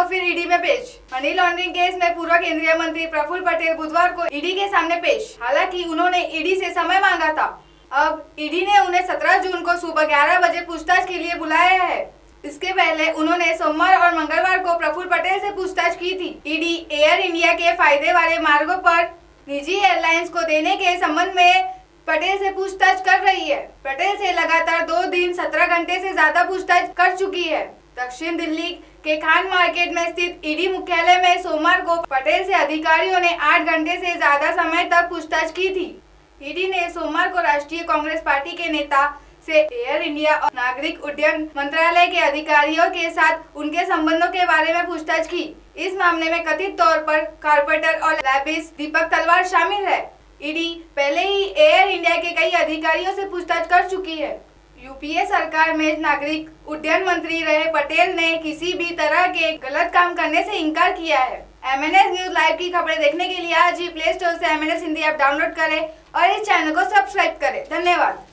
फिर ईडी में पेश। मनी लॉन्ड्रिंग केस में पूर्व केंद्रीय मंत्री प्रफुल्ल पटेल बुधवार को ईडी के सामने पेश। हालांकि उन्होंने ईडी से समय मांगा था। अब ईडी ने उन्हें 17 जून को सुबह 11 बजे पूछताछ के लिए बुलाया है। इसके पहले उन्होंने सोमवार और मंगलवार को प्रफुल्ल पटेल से पूछताछ की थी। ईडी एयर इंडिया के फायदे वाले मार्गों पर निजी एयरलाइंस को देने के संबंध में पटेल से पूछताछ कर रही है। पटेल से लगातार 2 दिन 17 घंटे से ज्यादा पूछताछ कर चुकी है। दक्षिण दिल्ली के खान मार्केट में स्थित ईडी मुख्यालय में सोमवार को पटेल से अधिकारियों ने 8 घंटे से ज्यादा समय तक पूछताछ की थी। ईडी ने सोमवार को राष्ट्रीय कांग्रेस पार्टी के नेता से एयर इंडिया और नागरिक उड्डयन मंत्रालय के अधिकारियों के साथ उनके संबंधों के बारे में पूछताछ की। इस मामले में कथित तौर पर कॉर्पोरेटर और लॉबिस्ट दीपक तलवार शामिल है। ईडी पहले ही एयर इंडिया के कई अधिकारियों से पूछताछ कर चुकी है। यूपीए सरकार में नागरिक उड्डयन मंत्री रहे पटेल ने किसी भी तरह के गलत काम करने से इनकार किया है। MNS न्यूज लाइव की खबरें देखने के लिए आज ही प्ले स्टोर से MNS हिंदी ऐप डाउनलोड करें और इस चैनल को सब्सक्राइब करें। धन्यवाद।